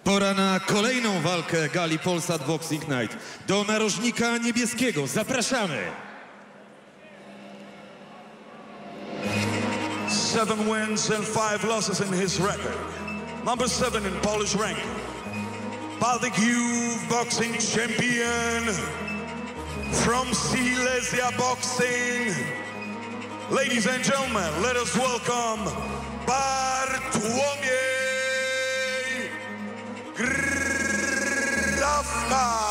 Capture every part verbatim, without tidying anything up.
Pora na kolejną walkę gali Polsat Boxing Night. Do narożnika niebieskiego zapraszamy. Seven wins and five losses in his record. Number seven in Polish ranking. Baltic Youth Boxing Champion from Silesia Boxing. Ladies and gentlemen, let us welcome Bartłomiej Grawka.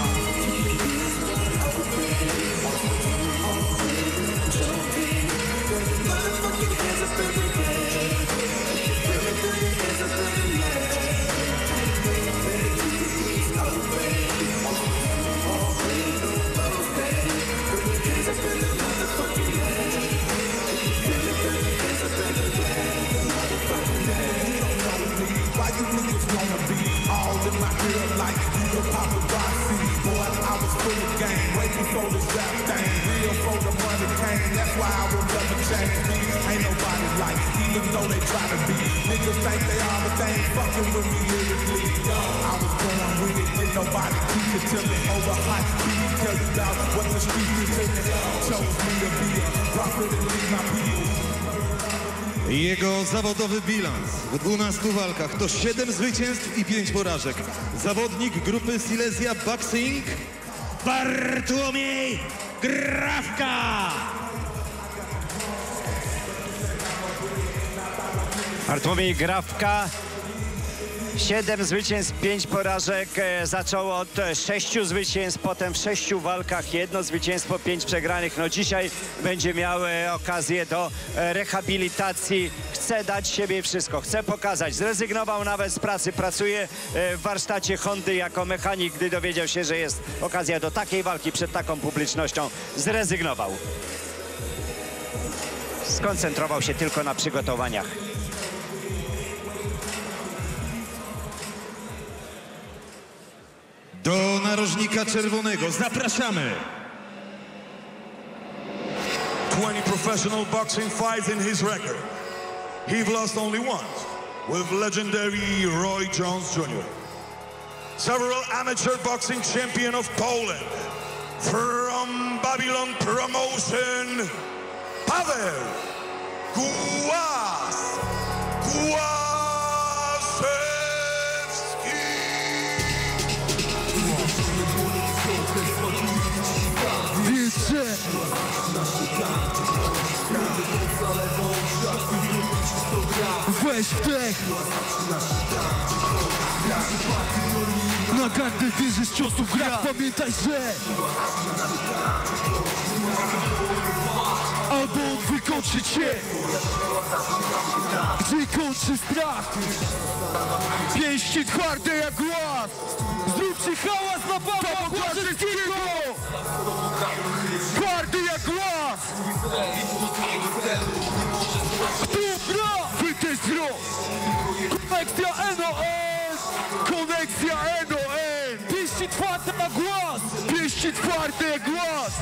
Ain't nobody like, even though they try to be. Niggas think they are, but they ain't fucking with me lyrically. I was born with it, did nobody teach it to me. Over hot beat, tell you about what the streets is to me. Chose me to be a prophet and lead my people. Jego zawodowy bilans w dwunastu walkach to siedem zwycięstw i pięć porażek. Zawodnik grupy Silesia Boxing Bartłomiej Grawka. Bartłomiej Grawka, siedem zwycięstw, pięć porażek. Zaczął od sześciu zwycięstw, potem w sześciu walkach jedno zwycięstwo, pięć przegranych. No dzisiaj będzie miał okazję do rehabilitacji. Chce dać siebie wszystko, chce pokazać. Zrezygnował nawet z pracy, pracuje w warsztacie Hondy jako mechanik. Gdy dowiedział się, że jest okazja do takiej walki przed taką publicznością, zrezygnował. Skoncentrował się tylko na przygotowaniach. Do narożnika czerwonego zapraszamy. twenty professional boxing fights in his record. He've lost only once with legendary Roy Jones Junior Several amateur boxing champion of Poland. From Babylon Promotion, Paweł Głaz. Głaz. Weź wdech. Na gardę wierzy z ciosów gra. Pamiętaj, że albo on wykończy cię, gdzie kończy strach. Pięści twarde jak głaz. Zróbcie hałas na Pawła Błażewskiego. Twardy jak głaz. Dobra, wytesz wzrost. Konekcja N O N. Konekcja N O N. Pięści twarde jak głaz. Pięści twarde jak głaz.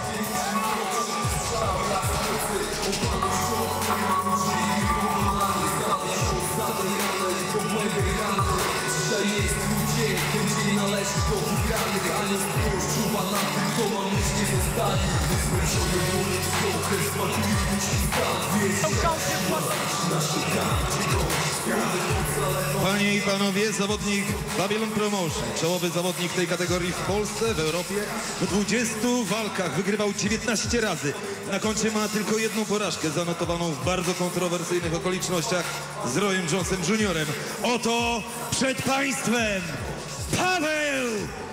Panie i panowie, zawodnik Babylon Promotion, czołowy zawodnik tej kategorii w Polsce, w Europie. W dwudziestu walkach wygrywał dziewiętnaście razy. Na koncie ma tylko jedną porażkę zanotowaną w bardzo kontrowersyjnych okolicznościach z Royem Jonesem Juniorem. Oto przed państwem Paweł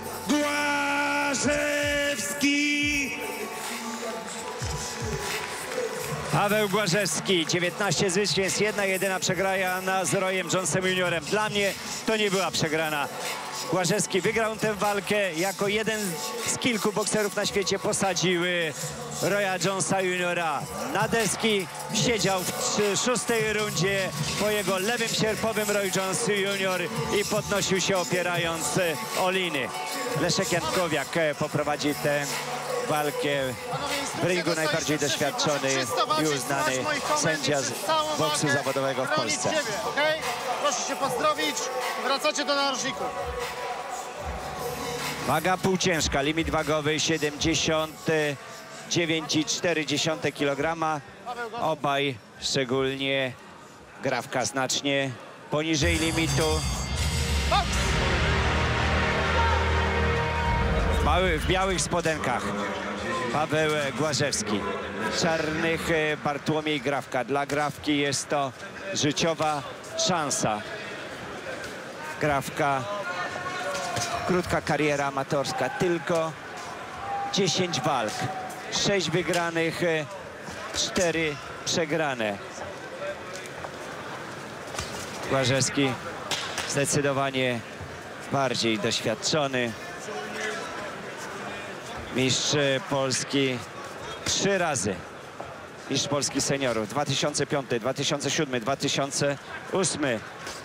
Błażewski. Paweł Błażewski, dziewiętnaście zwycięstw, jedna jedyna przegrana z Royem Jonesem Juniorem. Dla mnie to nie była przegrana. Błażewski wygrał tę walkę, jako jeden z kilku bokserów na świecie posadził Roya Jonesa Juniora na deski. Siedział w szóstej rundzie po jego lewym sierpowym Roy Jones Junior i podnosił się opierając o liny. Leszek Jankowiak poprowadzi tę walkę w ringu, najbardziej doświadczony i uznany sędzia z boksu zawodowego w Polsce. proszę się pozdrowić. Wracacie do narożników. Waga półciężka, limit wagowy siedemdziesiąt dziewięć i cztery dziesiąte kilograma. Obaj, szczególnie Grawka, znacznie poniżej limitu. W, mały, w białych spodenkach Paweł Głażewski. W czarnych Bartłomiej Grawka. Dla Grawki jest to życiowa szansa. Grawka, krótka kariera amatorska, tylko dziesięć walk, sześć wygranych, cztery przegrane. Głażewski zdecydowanie bardziej doświadczony. Mistrz Polski trzy razy. Mistrz Polski seniorów dwa tysiące piąty, dwa tysiące siódmy, dwa tysiące ósmy.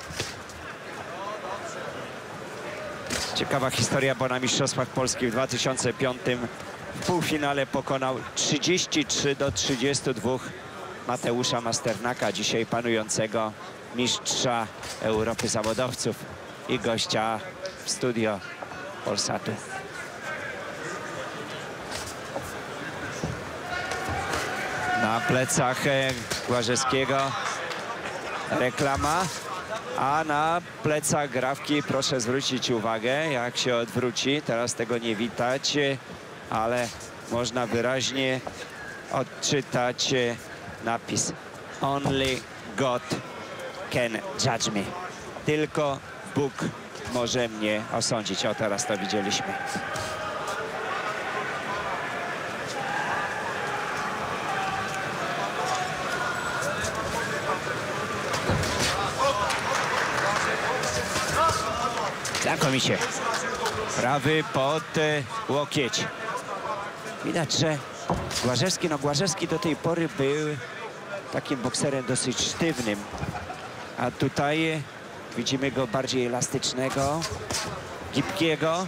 Ciekawa historia, bo na Mistrzostwach Polski w dwa tysiące piątym w półfinale pokonał trzydzieści trzy do trzydziestu dwóch Mateusza Masternaka, dzisiaj panującego mistrza Europy zawodowców i gościa w studio Polsatu. Na plecach Głażewskiego reklama, a na plecach Grawki proszę zwrócić uwagę, jak się odwróci. Teraz tego nie widać, ale można wyraźnie odczytać napis Only God can judge me. Tylko Bóg może mnie osądzić. O, teraz to widzieliśmy. Znakomicie. Prawy pod e, łokieć. Widać, że Głażewski, no Głażewski do tej pory był takim bokserem dosyć sztywnym. A tutaj widzimy go bardziej elastycznego, gibkiego.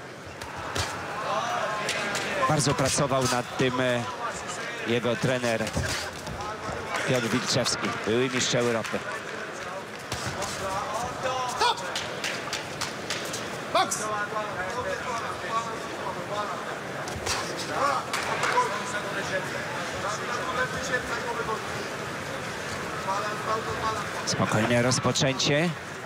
Bardzo pracował nad tym e, jego trener Piotr Wilczewski, były mistrz Europy. Boks! Spokojne rozpoczęcie.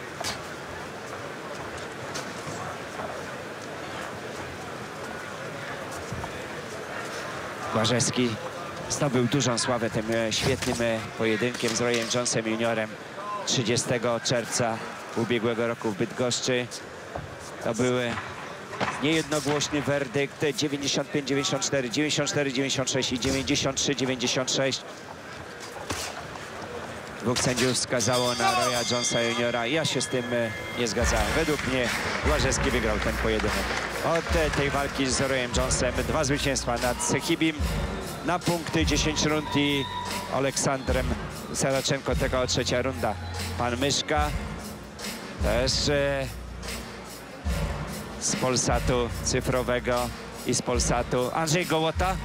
Głażewski zdobył dużą sławę tym e, świetnym e, pojedynkiem z Royem Jonesem juniorem trzydziestego czerwca ubiegłego roku w Bydgoszczy. To był niejednogłośny werdykt dziewięćdziesiąt pięć dziewięćdziesiąt cztery, dziewięćdziesiąt cztery dziewięćdziesiąt sześć i dziewięćdziesiąt trzy dziewięćdziesiąt sześć. Dwóch sędziów wskazało na Roya Jonesa juniora. Ja się z tym nie zgadzałem. Według mnie Głażewski wygrał ten pojedynek. Od tej walki z Royem Jonesem dwa zwycięstwa nad Sechibim na punkty, dziesięć rund i Aleksandrem Seraczenko, tego trzecia runda. Pan Myszka też e, z Polsatu cyfrowego i z Polsatu. Andrzej Gołota.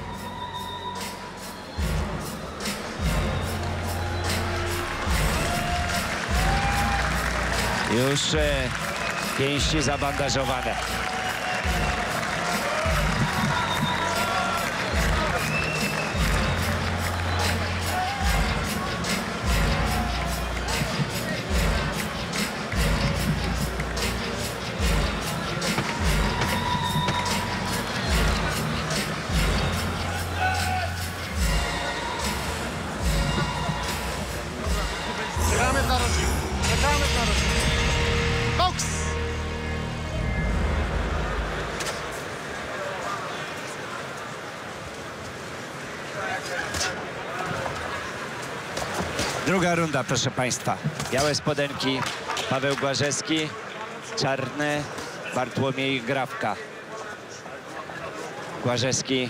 Już e, pięści zabandażowane. Gramy w narożniku. Gramy w narożniku. Boks! Druga runda, proszę państwa. Białe spodenki Paweł Głażewski, czarne Bartłomiej Grawka. Głażewski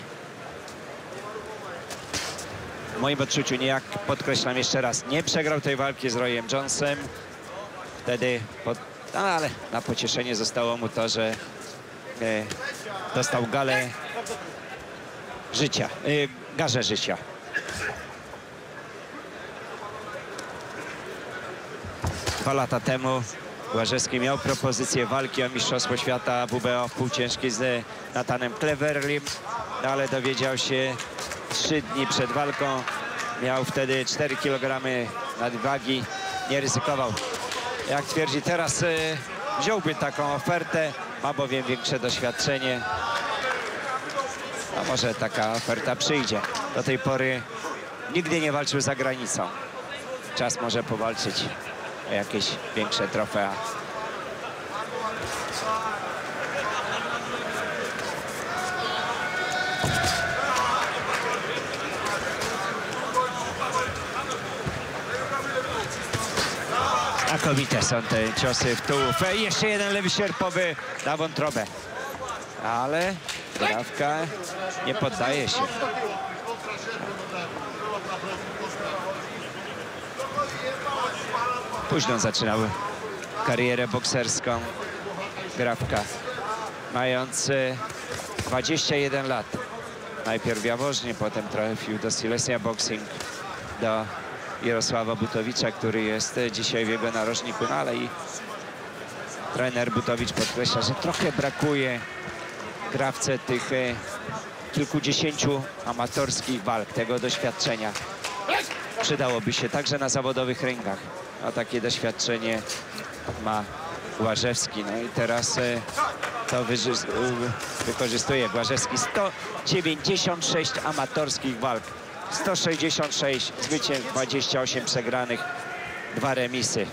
w moim odczuciu, niejak podkreślam jeszcze raz, nie przegrał tej walki z Royem Jonesem. Wtedy, pod, no ale na pocieszenie zostało mu to, że e, dostał galę życia, e, garzę życia. Dwa lata temu Łażewski miał propozycję walki o Mistrzostwo Świata W B O w półciężkiej z Nathanem Cleverlym, no ale dowiedział się trzy dni przed walką. Miał wtedy cztery kilogramy nadwagi, nie ryzykował. Jak twierdzi teraz, y, wziąłby taką ofertę, ma bowiem większe doświadczenie. A może taka oferta przyjdzie. Do tej pory nigdy nie walczył za granicą. Czas może powalczyć o jakieś większe trofea. Znakomite są te ciosy w tułów. E, jeszcze jeden lewy sierpowy na wątrobę. Ale Grawka nie poddaje się. Późno zaczynał karierę bokserską Grawka, mając dwadzieścia jeden lat. Najpierw w Jaworznie, potem trafił do Silesia Boxing, do Jarosława Butowicza, który jest dzisiaj w jego narożniku. No ale i trener Butowicz podkreśla, że trochę brakuje Grawce tych e, kilkudziesięciu amatorskich walk, tego doświadczenia. Przydałoby się także na zawodowych ringach. A takie doświadczenie ma Łażewski. No i teraz e, to wykorzystuje Łażewski. sto dziewięćdziesiąt sześć amatorskich walk. sto sześćdziesiąt sześć zwycięstw, dwadzieścia osiem przegranych, dwa remisy.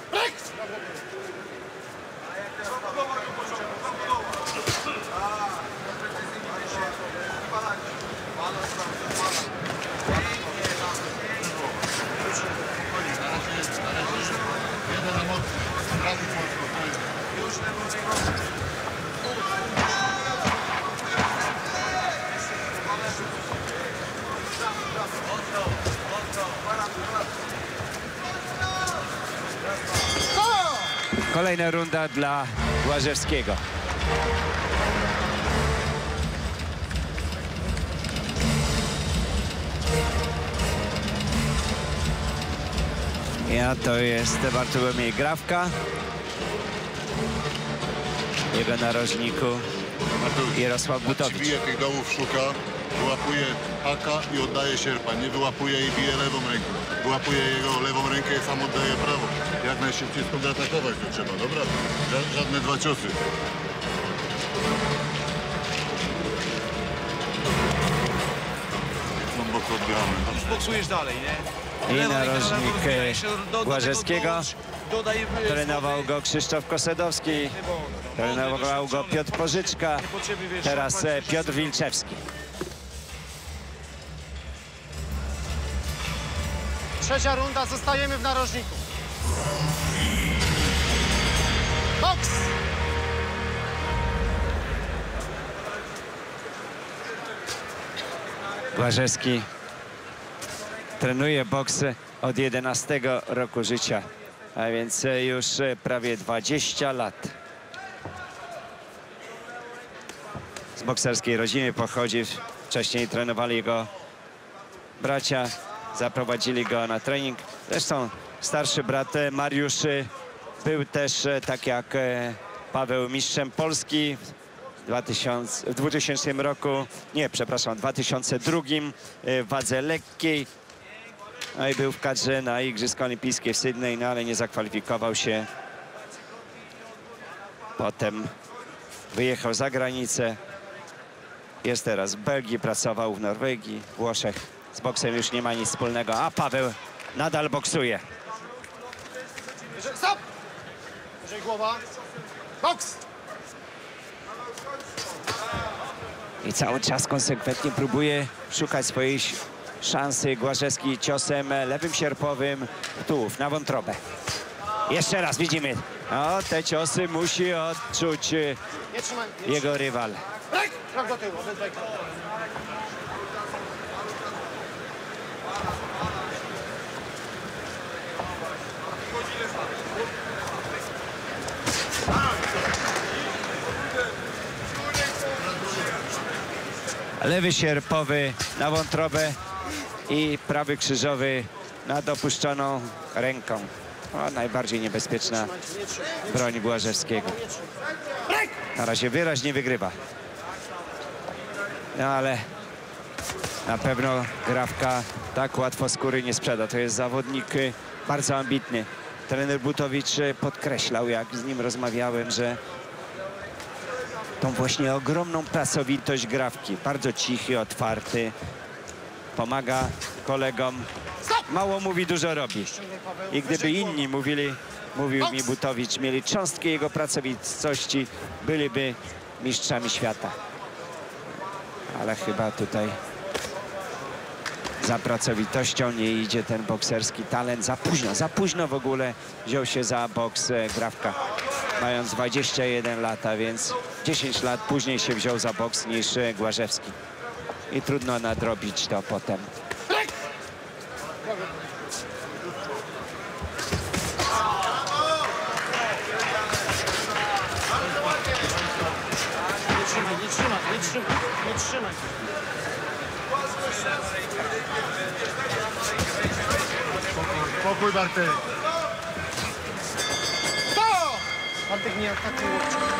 Kolejna runda dla Łażewskiego. Ja to jest Bartłomiej Grawka. W jego narożniku Jarosław Butowicz. Bije tych dołów, szuka, wyłapuje haka i oddaje sierpa. Nie wyłapuje i bije lewą ręką. Wyłapuje jego lewą rękę i sam oddaje prawą. Jak najszybciej skontratakować to trzeba, dobra? Ża żadne dwa ciosy. Głęboko odbieramy. Już boksujesz dalej, nie? I narożnik Łażewskiego. Trenował go Krzysztof Kosedowski. Trenował go Piotr Pożyczka. Teraz Piotr Wilczewski. Trzecia runda, zostajemy w narożniku. Boks! Łażewski trenuje boks od jedenastego roku życia, a więc już prawie dwadzieścia lat. Z bokserskiej rodziny pochodzi. Wcześniej trenowali jego bracia, zaprowadzili go na trening. Zresztą starszy brat Mariusz był też, tak jak Paweł, mistrzem Polski w dwutysięcznym roku, nie, przepraszam, w dwa tysiące drugim w wadze lekkiej. No i był w kadrze na Igrzyska Olimpijskie w Sydney, no ale nie zakwalifikował się. Potem wyjechał za granicę. Jest teraz w Belgii, pracował w Norwegii, Włoszech. Z boksem już nie ma nic wspólnego, a Paweł nadal boksuje. Stop! Wyżej głowa. Boks! I cały czas konsekwentnie próbuje szukać swojej szansy. Łażewski ciosem lewym sierpowym w tułów, na wątrobę. Jeszcze raz widzimy. No, te ciosy musi odczuć Nie trzymaj. Nie jego rywal. Brek! Krok do tyłu, obydwaj. Lewy sierpowy na wątrobę i prawy krzyżowy na dopuszczoną ręką. O, najbardziej niebezpieczna broń Błażewskiego. Na razie wyraźnie wygrywa. No ale na pewno Grawka tak łatwo skóry nie sprzeda. To jest zawodnik y, bardzo ambitny. Trener Butowicz y, podkreślał, jak z nim rozmawiałem, że tą właśnie ogromną pracowitość Grawki. Bardzo cichy, otwarty. Pomaga kolegom. Mało mówi, dużo robi. I gdyby inni mówili, mówił mi Butowicz, mieli cząstkę jego pracowitości, byliby mistrzami świata. Ale chyba tutaj za pracowitością nie idzie ten bokserski talent. Za późno, za późno w ogóle wziął się za boks Grawka. Mając dwadzieścia jeden lat, a więc dziesięć lat później się wziął za boks niż Błażewski. I trudno nadrobić to potem. Nie trzymaj, nie trzymaj, nie trzymaj, nie trzymaj. Spokój, Bartek. Bartek nie atakuje.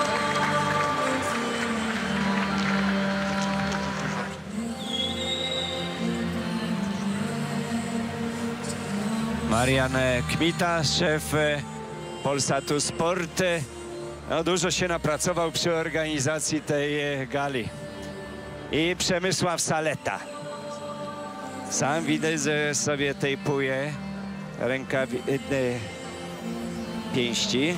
Marian Kmita, szef Polsatu Sport. No, dużo się napracował przy organizacji tej gali. I Przemysław Saleta. Sam widać, że sobie tejpuje rękawi... pięści.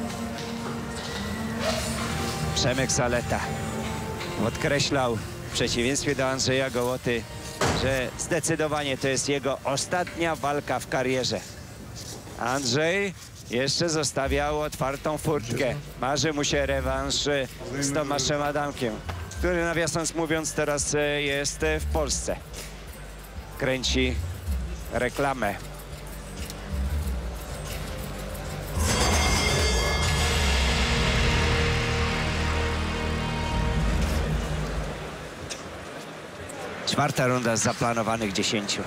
Przemek Saleta podkreślał w przeciwieństwie do Andrzeja Gołoty, że zdecydowanie to jest jego ostatnia walka w karierze. Andrzej jeszcze zostawiał otwartą furtkę. Marzy mu się rewanż z Tomaszem Adamkiem, który, nawiasem mówiąc, teraz jest w Polsce. Kręci reklamę. Czwarta runda z zaplanowanych dziesięciu.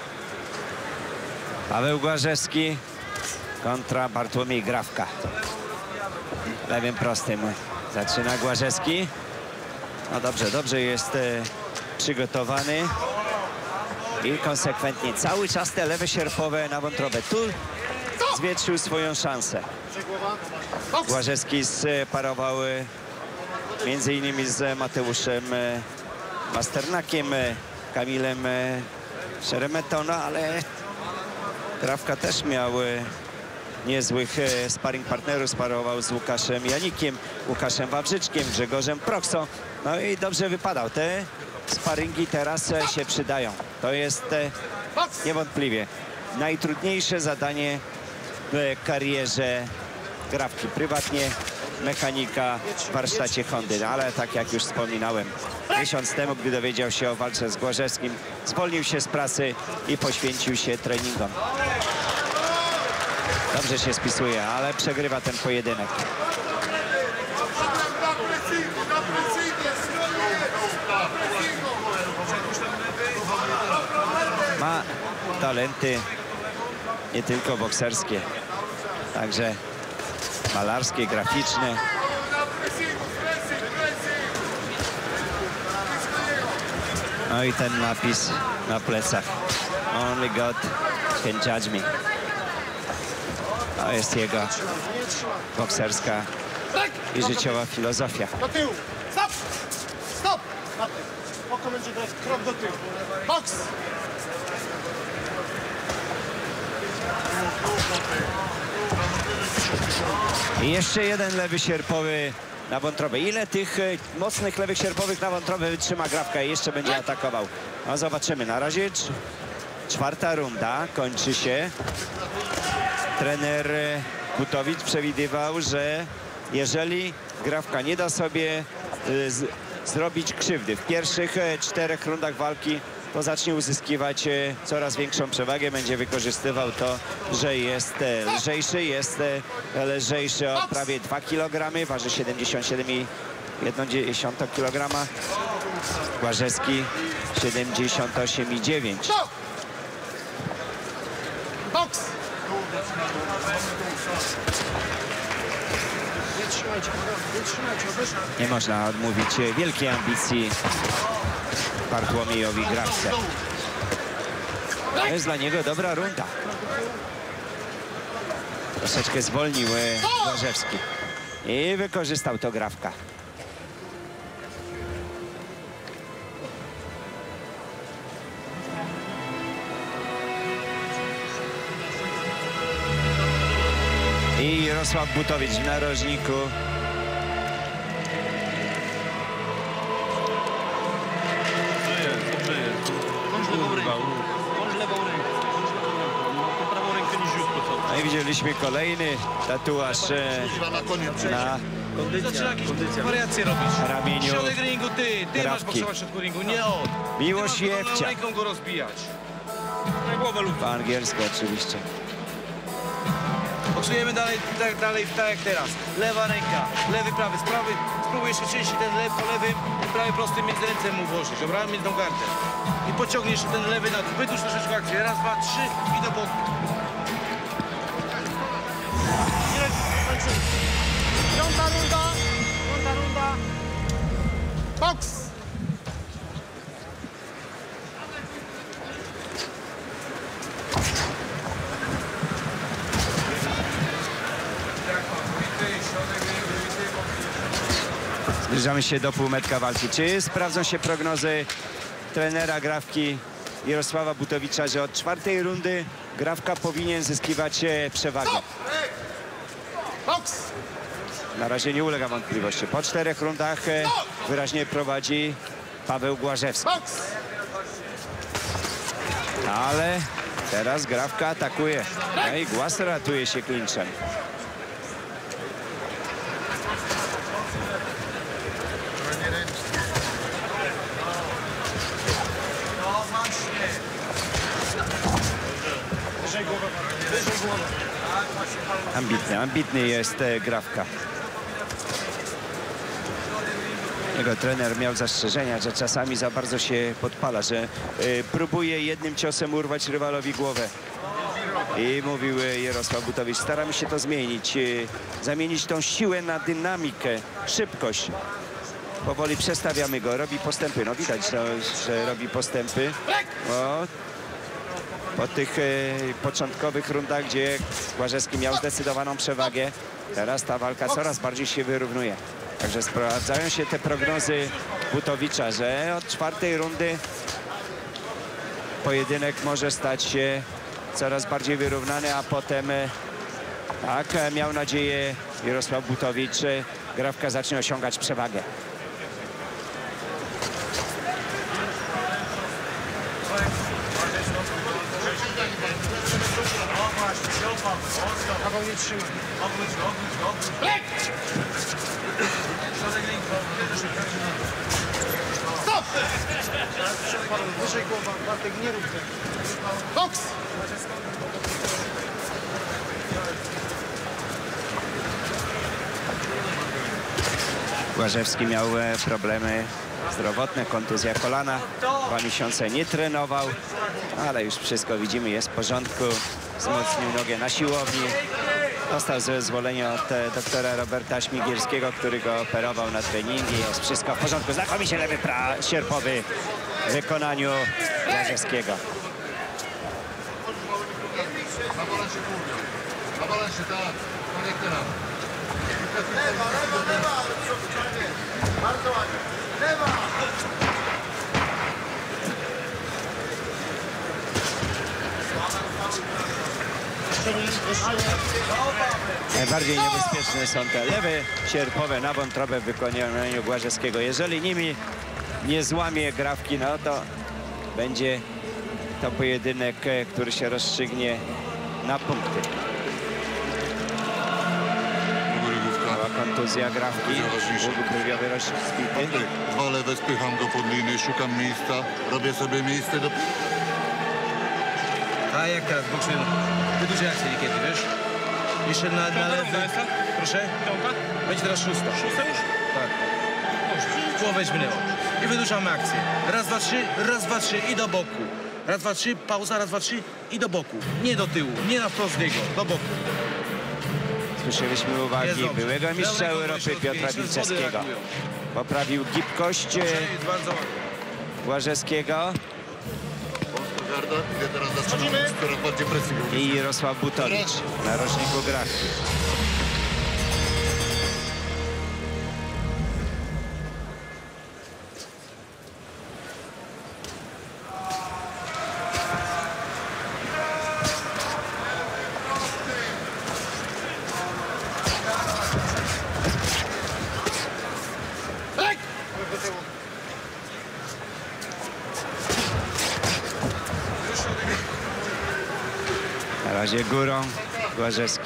Paweł Błażewski kontra Bartłomiej Grawka. Lewym prostym zaczyna Błażewski. No dobrze, dobrze jest e, przygotowany. I konsekwentnie cały czas te lewe sierpowe na wątrobę. Tu zwietrzył swoją szansę. Błażewski sparował e, między innymi z Mateuszem e, Masternakiem, Kamilem Szeremetą, no ale Grawka też miał niezłych sparring partnerów, sparował z Łukaszem Janikiem, Łukaszem Wawrzyczkiem, Grzegorzem Proksą, no i dobrze wypadał. Te sparingi teraz się przydają. To jest niewątpliwie najtrudniejsze zadanie w karierze Grawki. Prywatnie mechanika w warsztacie Hondy, no, ale tak jak już wspominałem, miesiąc temu, gdy dowiedział się o walce z Błażewskim, zwolnił się z pracy i poświęcił się treningom. Dobrze się spisuje, ale przegrywa ten pojedynek. Ma talenty nie tylko bokserskie, także malarskie, graficzne. No i ten napis na plecach. Only God can judge me. To jest jego bokserska i życiowa filozofia. Do tyłu. Stop! Stop! Oko będzie grać krok do tyłu. Boks! I jeszcze jeden lewy sierpowy na wątrobę. Ile tych e, mocnych lewych sierpowych na wątrobę wytrzyma Grawka i jeszcze będzie atakował? No zobaczymy. Na razie czwarta runda kończy się. Trener Butowicz przewidywał, że jeżeli Grawka nie da sobie e, z, zrobić krzywdy w pierwszych e, czterech rundach walki, to zacznie uzyskiwać e, coraz większą przewagę. Będzie wykorzystywał to, że jest e, lżejszy, jest e, lżejszy o prawie dwa kilogramy, waży siedemdziesiąt siedem i jedna dziesiąta kilograma. Błażewski siedemdziesiąt osiem i dziewięć. Boks! Nie trzymajcie, nie trzymajcie, odeszli. Nie można odmówić wielkiej ambicji Bartłomiejowi Grafce. To jest dla niego dobra runda. Troszeczkę zwolnił Błażewski i wykorzystał to Grafka. I Jarosław Butowicz w narożniku. No i widzieliśmy kolejny tatuaż e, Na koniec. na Zaczyna jakieś wariacje robić. ramieniu Środek ringu ty, ty masz Grafki. boksować w środku ringu, nie on. Miłosz Ty masz Jewcia. dowolną ręką go rozbijać. Na głowę lub po angielsku oczywiście. boksujemy dalej, tak, dalej, tak jak teraz. Lewa ręka, lewy, prawy, z prawy. Spróbuj jeszcze częściej ten lewy po lewym i prawy prostym między ręce mu włożyć, dobra? Między tą gardę. I pociągniesz ten lewy na dół. Wydłuż troszeczkę akcję. Raz, dwa, trzy i do boku. Piąta runda, piąta runda. Boks! Zbliżamy się do półmetka walki. Czy sprawdzą się prognozy trenera Grafki Jarosława Butowicza, że od czwartej rundy Grafka powinien zyskiwać e, przewagę? Boks! Na razie nie ulega wątpliwości. Po czterech rundach e, wyraźnie prowadzi Paweł Błażewski. Boks! Ale teraz Grafka atakuje. No i Głaz ratuje się klinczem. Ambitny, ambitny jest e, Grafka. Jego trener miał zastrzeżenia, że czasami za bardzo się podpala, że y, próbuje jednym ciosem urwać rywalowi głowę. I mówił y, Jarosław Butowicz, staramy się to zmienić, y, zamienić tą siłę na dynamikę, szybkość. Powoli przestawiamy go, robi postępy. No widać, że, że robi postępy. O, po tych y, początkowych rundach, gdzie Błażewski miał zdecydowaną przewagę, teraz ta walka coraz bardziej się wyrównuje. Także sprawdzają się te prognozy Butowicza, że od czwartej rundy pojedynek może stać się coraz bardziej wyrównany, a potem, tak, miał nadzieję Jarosław Butowicz, Grafka zacznie osiągać przewagę. Paweł, nie trzymaj. Stop! Wyżej głowa, Bartek, nie rób tego. Boks! Błażewski miał e, problemy zdrowotne, kontuzja kolana. Dwa miesiące nie trenował, ale już wszystko widzimy, jest w porządku. Wzmocnił nogę na siłowni. Dostał zezwolenie od e, doktora Roberta Śmigierskiego, który go operował na treningi. Jest wszystko w porządku. Znakomicie lewy pra sierpowy w wykonaniu Błażewskiego. Na balansie półdnia. Na balansie, tak. Tak jak teraz. Lewa, lewa, lewa! Bardzo ładnie. Lewa! Najbardziej niebezpieczne są te lewe sierpowe na wątrobę w wykonaniu Błażewskiego. Jeżeli nimi nie złamie Grafki, no to będzie to pojedynek, e, który się rozstrzygnie na punkty. Mała kontuzja Grafki, łuk brwiowy rozbity. Dwa lewe, spycham go pod linię, szukam miejsca, robię sobie miejsce do... A jak teraz boksujemy? Wydłużaj akcję niekiedy, wiesz? Jeszcze na, na lewy. Proszę? Będzie teraz szósta. Szósta już? Tak. Głowę weź minęło. I wydłużamy akcję. Raz, dwa, trzy, raz, dwa, trzy i do boku. raz, dwa, trzy, pauza, raz, dwa, trzy i do boku. Nie do tyłu, nie na wprost niego, do boku. Słyszeliśmy Jest uwagi dobrze. byłego mistrza Lewa Europy ręką Piotra do środka, Wilczewskiego. reagują. Poprawił gibkość Dobrze, jest bardzo ładnie. Błażewskiego Polska garda idzie teraz zaczynamy coraz bardziej presję. i Jarosław Butowicz, narożniku Grafki. Na razie górą Błażewski.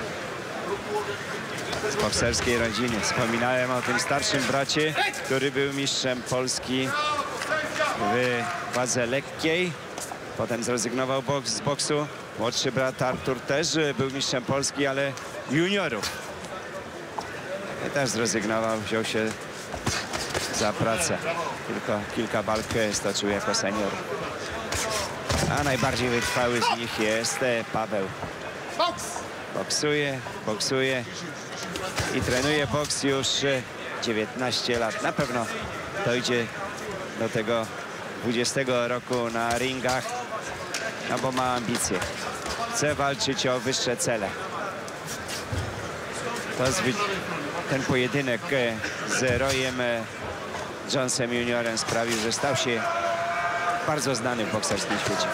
Z bokserskiej rodziny. Wspominałem o tym starszym bracie, który był mistrzem Polski w wadze lekkiej. Potem zrezygnował boks, z boksu. Młodszy brat Artur też był mistrzem Polski, ale juniorów. I też zrezygnował, wziął się za pracę. Tylko kilka walk stoczył jako senior. A najbardziej wytrwały z nich jest Paweł. Boksuje, boksuje i trenuje boks już dziewiętnaście lat. Na pewno dojdzie do tego dwudziestego roku na ringach, no bo ma ambicje. Chce walczyć o wyższe cele. To ten pojedynek z Royem Jonesem juniorem sprawił, że stał się bardzo znany w bokserskim świecie.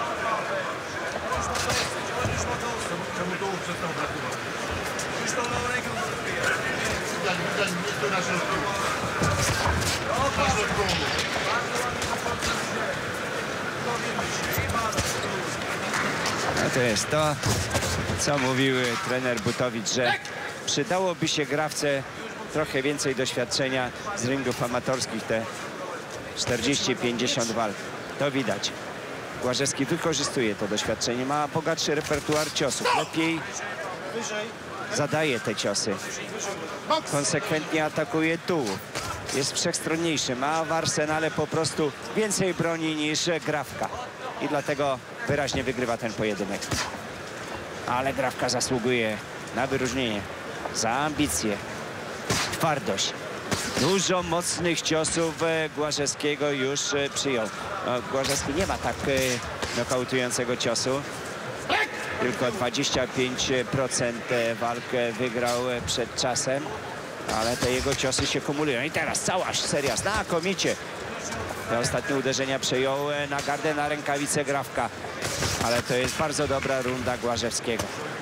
No to jest to, co mówił trener Butowicz, że przydałoby się Grafce trochę więcej doświadczenia z ringów amatorskich, te czterdzieści pięćdziesiąt walk. To widać. Błażewski wykorzystuje to doświadczenie, ma bogatszy repertuar ciosów, lepiej zadaje te ciosy. Konsekwentnie atakuje tu. Jest wszechstronniejszy, ma w arsenale po prostu więcej broni niż Grafka. I dlatego wyraźnie wygrywa ten pojedynek. Ale Grafka zasługuje na wyróżnienie za ambicje, twardość. Dużo mocnych ciosów Błażewskiego już przyjął. No, Błażewski nie ma tak nokautującego ciosu. Tylko dwadzieścia pięć procent walk wygrał przed czasem. Ale te jego ciosy się kumulują. I teraz cała seria znakomicie. Te ostatnie uderzenia przejął na gardę, na rękawicę Grafka. Ale to jest bardzo dobra runda Błażewskiego.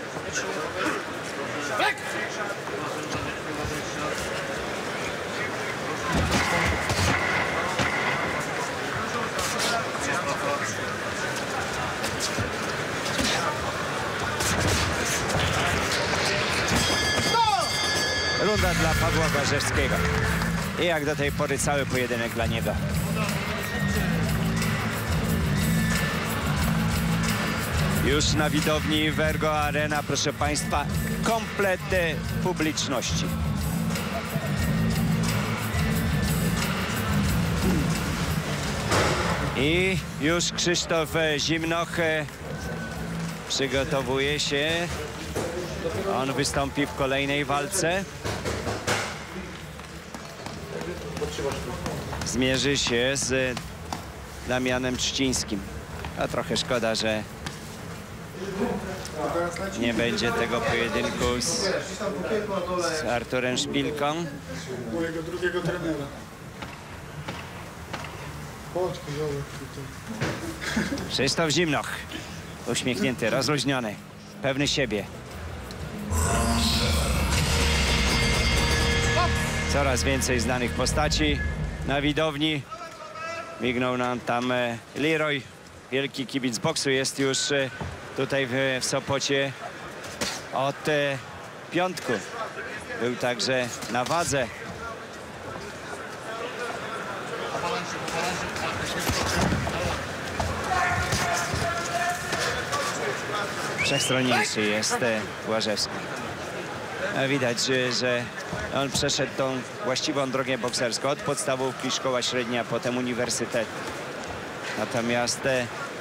Runda dla Pawła Błażewskiego. I jak do tej pory cały pojedynek dla niego. Już na widowni w Ergo Arena, proszę Państwa, komplet publiczności. I już Krzysztof Zimnoch przygotowuje się. On wystąpi w kolejnej walce. Zmierzy się z Damianem Trzcińskim. A trochę szkoda, że nie będzie tego pojedynku z, z Arturem Szpilką. Mojego drugiego trenera. Chodź, Krzysztof Zimnoch. Uśmiechnięty, rozluźniony, pewny siebie. Coraz więcej znanych postaci na widowni. Mignął nam tam Leroy, wielki kibic boksu, jest już tutaj w, w Sopocie od piątku. Był także na wadze. Wszechstronniejszy jest Błażewski. Widać, że on przeszedł tą właściwą drogę bokserską od podstawówki, szkoła średnia, potem uniwersytet. Natomiast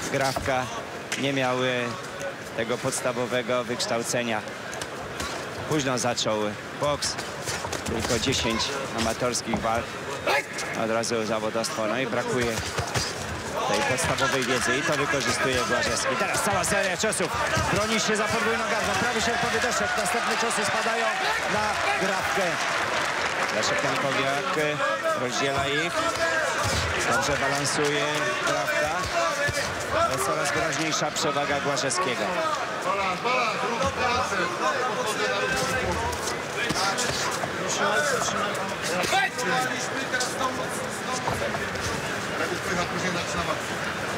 Grawka nie miał tego podstawowego wykształcenia. Późno zaczął boks, tylko dziesięć amatorskich walk, od razu zawodowstwo, no i brakuje tej podstawowej wiedzy i to wykorzystuje Błażewski. Teraz cała seria ciosów, broni się za podwójną gardą, prawy sierpowy doszedł, następne ciosy spadają na Grawkę. Leszek Jankowiak rozdziela ich, dobrze balansuje Grawka, ale coraz wyraźniejsza przewaga Błażewskiego. Balans, balans, rób pracę. Lepiej spycha, później zaczyna walkę.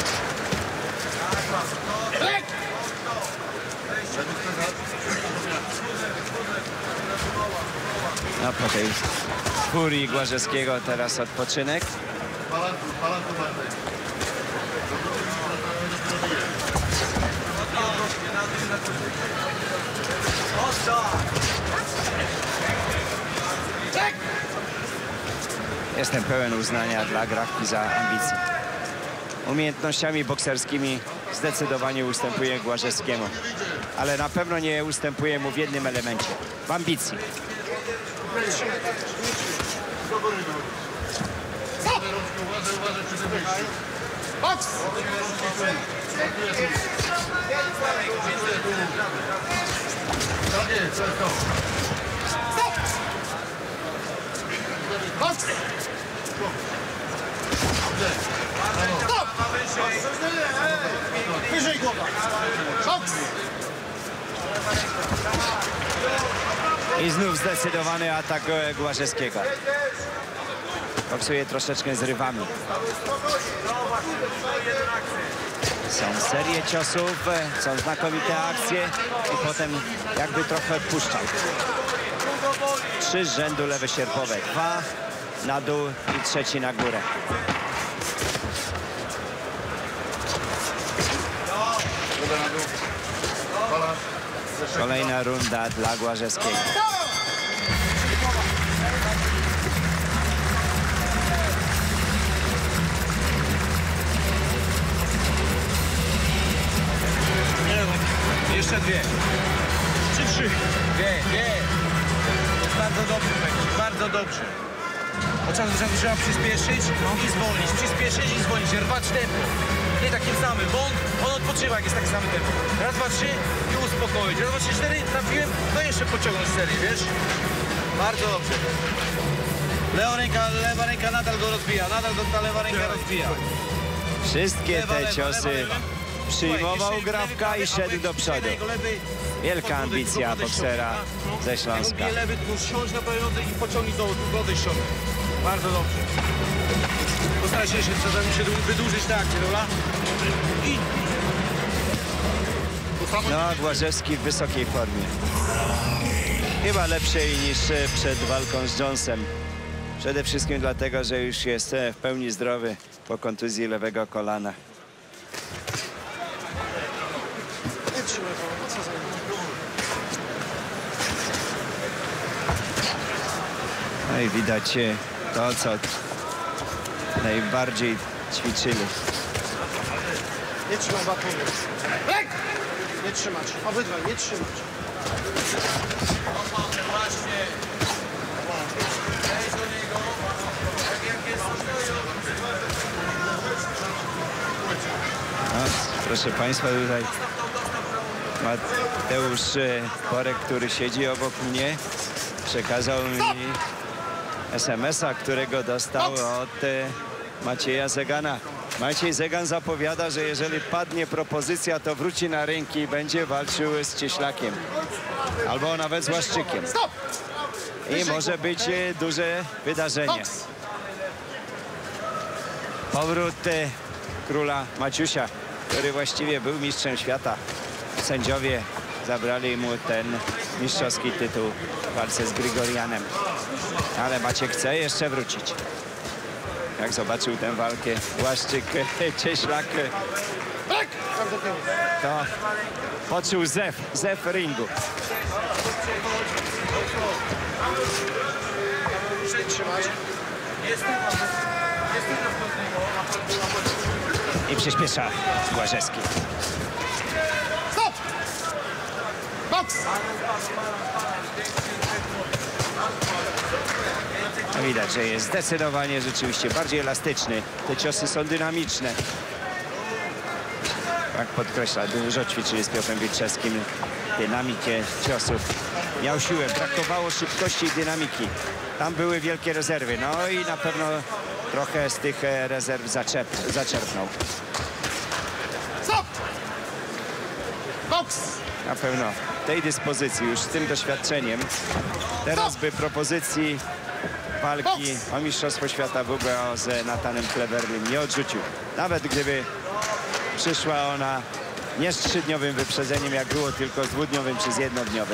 No po tej furii Błażewskiego teraz odpoczynek. Balansu, balansu bardziej. Jestem pełen uznania dla Grawki za ambicje. Umiejętnościami bokserskimi zdecydowanie ustępuje Błażewskiemu, ale na pewno nie ustępuje mu w jednym elemencie, w ambicji. Uważaj, uważaj przy tym wyjściu. Boks! Tak jest, to jest to. Stop! Boks! Stop! Wyżej głowa! Boks! I znów zdecydowany atak Błażewskiego. Boksuje troszeczkę z rywami. Są serie ciosów, są znakomite akcje i potem jakby trochę odpuszczał. Trzy z rzędu lewe sierpowe, dwa na dół i trzeci na górę. Kolejna runda dla Błażewskiego. Jeszcze dwie. Trzy, trzy. Dwie, dwie. Bardzo dobrze będzie, bardzo dobrze. Od czasu do czasu trzeba przyspieszyć i zwolnić. Przyspieszyć i zwolnić. Rwać tempo. Nie takim samym, bo on, on odpoczywa, jak jest takie same tempo. Raz, dwa, trzy i uspokoić. Raz, dwa, trzy, cztery, trafiłem, to jeszcze pociągnąć serię, wiesz? Bardzo dobrze. Lewa ręka, lewa ręka nadal go rozbija. Nadal go ta lewa ręka rozbija. Wszystkie Lewa, te lewa, ciosy lewa, lewa. przyjmował Słuchaj, Grawka i lewy, szedł do przodu. lewy, Wielka ambicja podwójny boksera ściąg, ze Śląska. Lewy, lewy, tu siądź na prawej nodze i pociągnij do wody ściągnę. Bardzo dobrze. Postaraj się jeszcze czasami się wydłużyć tę akcję, dobra? I No, Błażewski w wysokiej formie. Chyba lepszej niż przed walką z Jonesem. Przede wszystkim dlatego, że już jest w pełni zdrowy po kontuzji lewego kolana. Nie trzymaj go, co za No i widać to, co najbardziej ćwiczyli. Nie trzymaj batonu. Nie trzymać. Obydwaj, nie trzymać. No, proszę Państwa, tutaj Mateusz Borek, który siedzi obok mnie, przekazał mi es em es a, którego dostał od Macieja Zegana. Maciej Zegan zapowiada, że jeżeli padnie propozycja, to wróci na ring i będzie walczył z Cieślakiem. Albo nawet z Łaszczykiem. Stop! I może być duże wydarzenie. Powrót e, króla Maciusia, który właściwie był mistrzem świata. Sędziowie zabrali mu ten mistrzowski tytuł w walce z Grigorianem. Ale Maciek chce jeszcze wrócić. Jak zobaczył tę walkę Łaszczyk, Cieślak, to poczuł zew, zew ringu. Trzymać. I przyspiesza Łażewski. Stop! Boks! No widać, że jest zdecydowanie rzeczywiście bardziej elastyczny. Te ciosy są dynamiczne. Jak podkreśla, dużo ćwiczyli z Piotrem Wilczewskim dynamikę ciosów. Miał siłę, brakowało szybkości i dynamiki. Tam były wielkie rezerwy. No i na pewno trochę z tych rezerw zaczep, zaczerpnął. Stop! Boks! Na pewno w tej dyspozycji, już z tym doświadczeniem, teraz by propozycji walki o Mistrzostwo Świata W B O z Nathanem Cleverlym nie odrzucił. Nawet gdyby przyszła ona nie z trzydniowym wyprzedzeniem, jak było, tylko z dwudniowym czy z jednodniowym.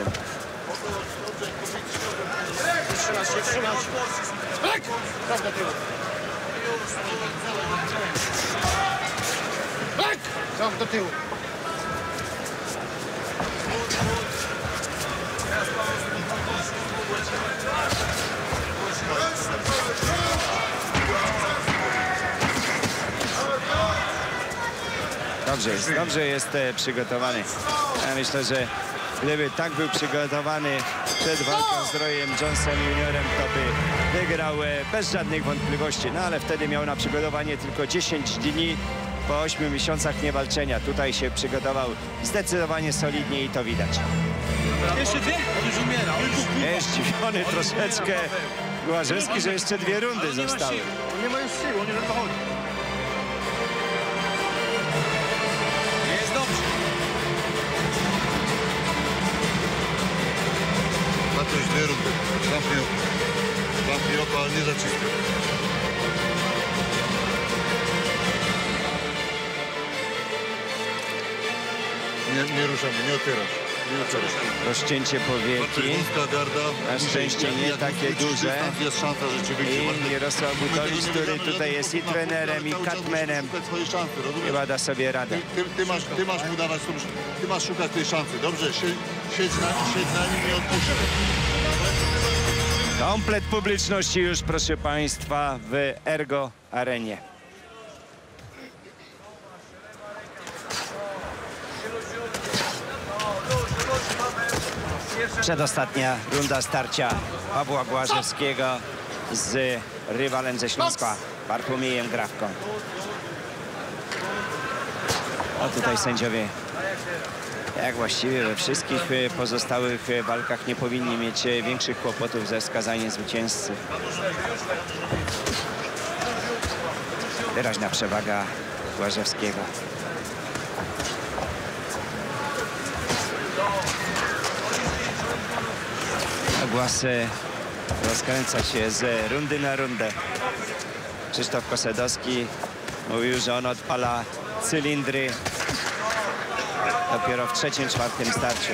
Trzymać się, trzymać. Tak! Praw do tyłu. Tak! Praw do tyłu. Dobrze jest, dobrze jest e, przygotowany. Ja myślę, że gdyby tak był przygotowany przed walką z Royem Jonesem juniorem, to by wygrał e, bez żadnych wątpliwości. No ale wtedy miał na przygotowanie tylko dziesięć dni po ośmiu miesiącach niewalczenia. Tutaj się przygotował zdecydowanie solidnie i to widać. Jeszcze dwie? On już umiera. On już Jest zdziwiony troszeczkę Łażewski, że jeszcze dwie rundy zostały. On nie ma już siły, on nie wiem, co chodzi. jest dobrze. Na to już dwie rundy. Zamknij oko. Zamknij oko, ale nie zaciskaj. Nie, nie ruszamy, nie otwierasz. Nie otwierasz. Rozcięcie powieki. Wąska garda. Na szczęście nie Jak takie wyćwiczysz duże. dystans, jest szansa, że cię wyjdzie. I Mirosław Butowicz, który tutaj jest i trenerem, i cutmanem, Swoje szansy, rozumiesz? chyba da sobie radę. Ty, ty, masz, ty masz mu dawać, tą, ty masz szukać tej szansy. Dobrze, siedź, siedź, na, siedź na nim i odpuszczaj. Komplet publiczności już, proszę Państwa, w Ergo Arenie. Przedostatnia runda starcia Pawła Łażewskiego z rywalem ze Śląska, Bartłomiejem Grawką. A tutaj sędziowie, jak właściwie we wszystkich pozostałych walkach, nie powinni mieć większych kłopotów ze wskazaniem zwycięzcy. Wyraźna przewaga Łażewskiego. Głaz rozkręca się z rundy na rundę. Krzysztof Kosedowski mówił, że on odpala cylindry dopiero w trzecim, czwartym starciu.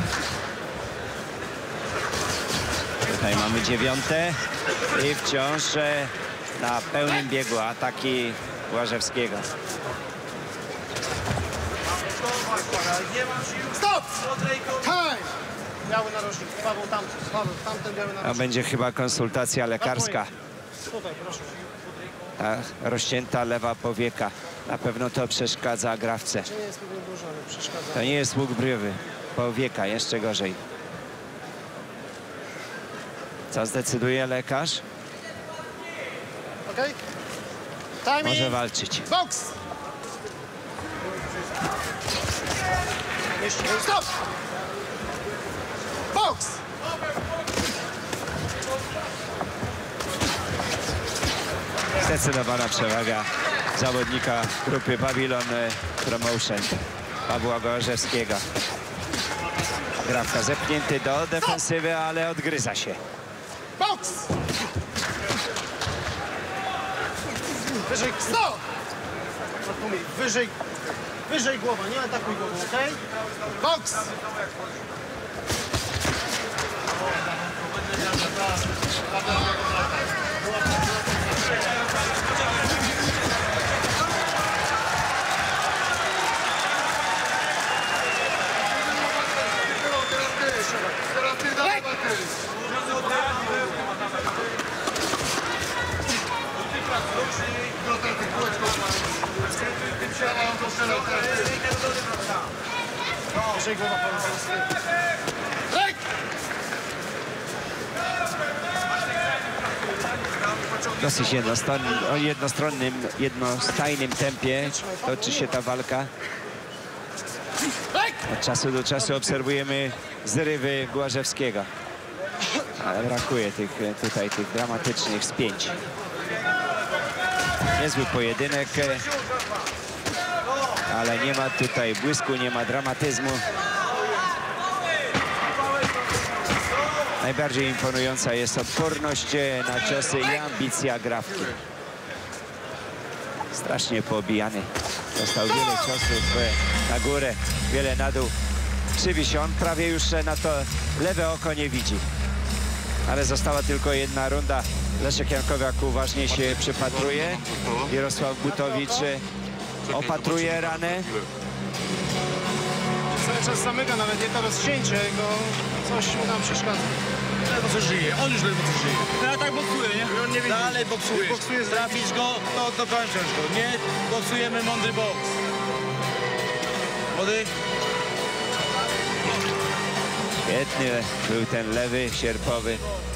Tutaj mamy dziewiąte i wciąż na pełnym biegu ataki Łażewskiego. Stop! Time! Biały narożnik, Paweł tam, Paweł, tamten biały A narożnik. będzie chyba konsultacja lekarska. Tutaj, proszę. Ta rozcięta lewa powieka. Na pewno to przeszkadza Grawce. Nie jest mi dużo, ale przeszkadza. To nie jest łuk brwi. Powieka, jeszcze gorzej. Co zdecyduje lekarz? Okej? Timing! Może walczyć. Boks! Jeszcze, stop! Boks! Zdecydowana przewaga zawodnika grupy Babylon Promotion, Pawła Łażewskiego. Grawka zepchnięty do defensywy, ale odgryza się. Boks! Wyżej, stop! Wyżej, wyżej głowa, nie atakuj głową, okej? Boks! Teraz ty dawaj baterii. Wyżej głowa, Ręk! Dosyć jednostronnym, o jednostronnym, jednostajnym tempie toczy się ta walka. Od czasu do czasu obserwujemy zrywy Głażewskiego. Ale brakuje tych, tutaj tych dramatycznych spięć. Niezły pojedynek, ale nie ma tutaj błysku, nie ma dramatyzmu. Najbardziej imponująca jest odporność na ciosy i ambicja Grafki. Strasznie poobijany. Dostał wiele ciosów na górę, wiele na dół. Krzywi się on, prawie już na to lewe oko nie widzi. Ale została tylko jedna runda. Leszek Jankowiak uważnie się przypatruje. Jarosław Butowicz opatruje ranę. Cały czas zamyka, nawet nie to rozcięcie, go coś mu tam przeszkadza. Ledwo co żyje, on już ledwo co żyje. No ja tak boksuje, nie? On nie widzi. Dalej boksuje. Boksuje z- Trafisz go, to dokończysz go. Nie, boksujemy mądry boks. Młody? Świetny był ten lewy sierpowy.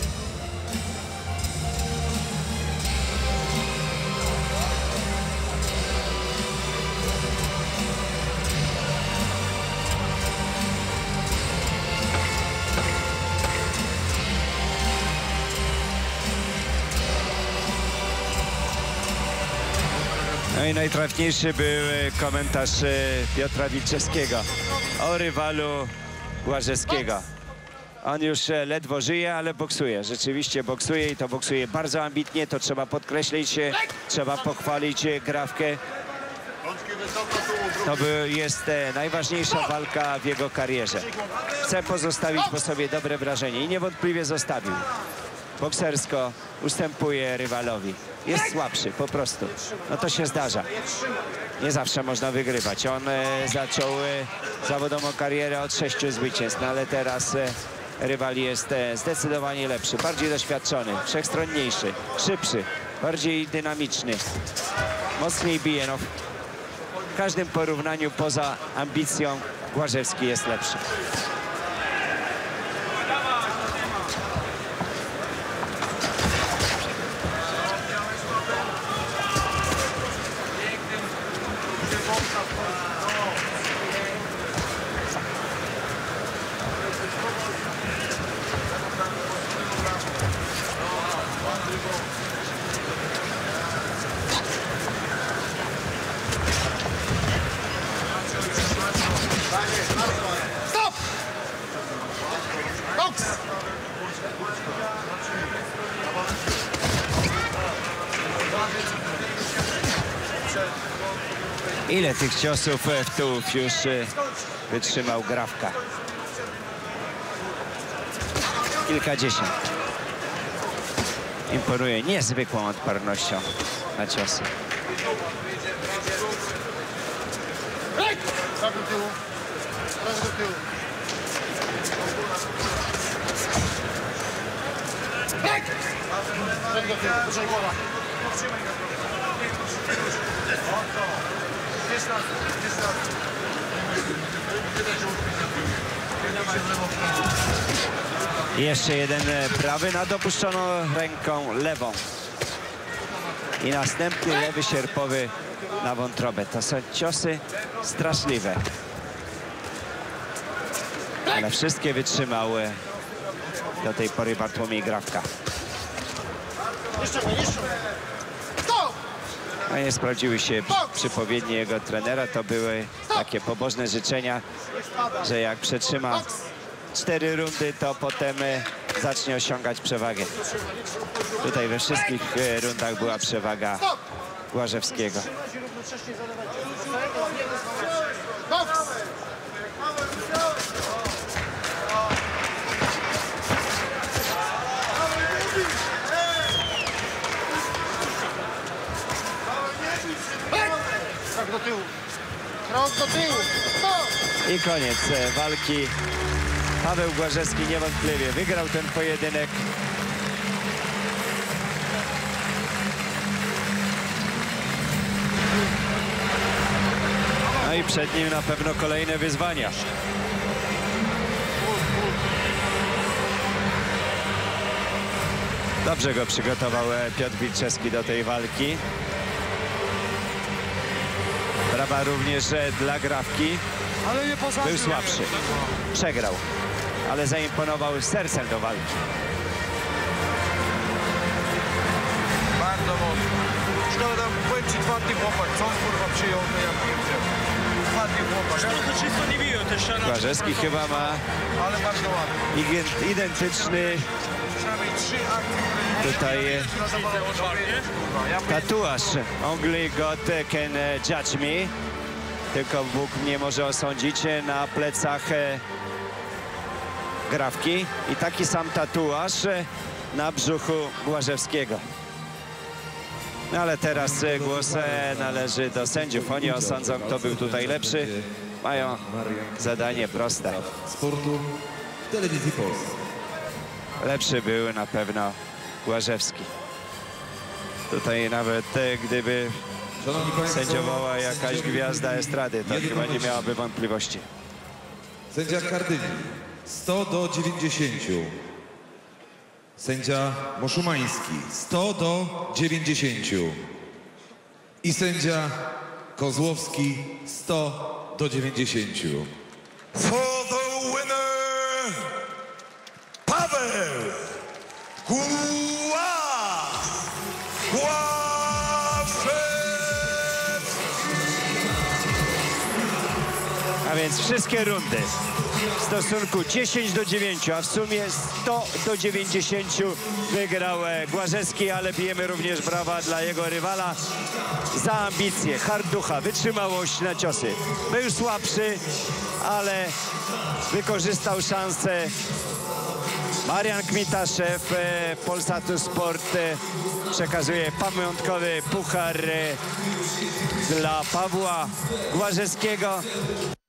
No i najtrafniejszy był komentarz Piotra Wilczewskiego o rywalu Głażewskiego. On już ledwo żyje, ale boksuje. Rzeczywiście boksuje i to boksuje bardzo ambitnie. To trzeba podkreślić, trzeba pochwalić Grafkę. To by- jest najważniejsza walka w jego karierze. Chce pozostawić po sobie dobre wrażenie i niewątpliwie zostawił. Boksersko ustępuje rywalowi. Jest słabszy, po prostu. No to się zdarza. Nie zawsze można wygrywać. On e, zaczął e, zawodową karierę od sześciu zwycięstw, no ale teraz e, rywal jest e, zdecydowanie lepszy, bardziej doświadczony, wszechstronniejszy, szybszy, bardziej dynamiczny. Mocniej bije. No, w każdym porównaniu poza ambicją Głażewski jest lepszy. Stop! Boks! Ile tych ciosów w tułów już e, wytrzymał Grafka? Kilkadziesiąt. Imponuje niezwykłą odpornością na ciosy. Ręk! Tak do tyłu. Raz do tyłu. Ręk! Tak do tyłu. Wyżej głowa. Jeszcze jeden e, prawy na dopuszczoną ręką lewą. I następny lewy sierpowy na wątrobę. To są ciosy straszliwe. Ale wszystkie wytrzymał e, do tej pory Bartłomiej Grafka. Jeszcze go, jeszcze go. Stop! No nie sprawdziły się przypowiednie jego trenera. To były takie pobożne życzenia, że jak przetrzyma cztery rundy, to potem e, zacznie osiągać przewagę. Tutaj we wszystkich e, rundach była przewaga Głażewskiego. Boks! Krok do tyłu. Krok do tyłu. Stop! I koniec e, walki. Paweł Głażewski niewątpliwie wygrał ten pojedynek. No i przed nim na pewno kolejne wyzwania. Dobrze go przygotował Piotr Wilczewski do tej walki. Brawa również dla Grawki. Ale nie poza Był słabszy. Przegrał, ale zaimponował sercem do walki. Bardzo mocno. Szkoda, tam powiem ci twardy chłopak. Co on kurwa przyjął, to ja wiem. Twardy chłopak. Głażewski chyba ma Ale bardzo ładny. igen- identyczny Przynajmniej trzy akcje, które tutaj tatuaż. Only God can judge me. Tylko Bóg mnie może osądzić na plecach e, Grawki. I taki sam tatuaż e, na brzuchu Głażewskiego. No ale teraz e, głos e, należy do sędziów. Oni osądzą, kto był tutaj lepszy. Mają zadanie proste. Sportu w telewizji polskiej. Lepszy był na pewno Głażewski. Tutaj nawet e, gdyby Szanowni Państwo, sędziowała jakaś sędziowie gwiazda estrady, to jedną chyba nie myśl. miałaby wątpliwości. Sędzia Kardyni sto do dziewięćdziesięciu. Sędzia Moszumański sto do dziewięćdziesięciu. I sędzia Kozłowski sto do dziewięćdziesięciu. For the winner, Paweł Głaz! Głazewski! A więc wszystkie rundy w stosunku dziesięć do dziewięciu, a w sumie sto do dziewięćdziesięciu wygrał e, Głażewski, ale bijemy również brawa dla jego rywala za ambicje, harducha, wytrzymałość na ciosy. Był słabszy, ale wykorzystał szansę. Marian Kmitaszew, e, Polsatu Sport e, przekazuje pamiątkowy puchar e, dla Pawła Głażewskiego.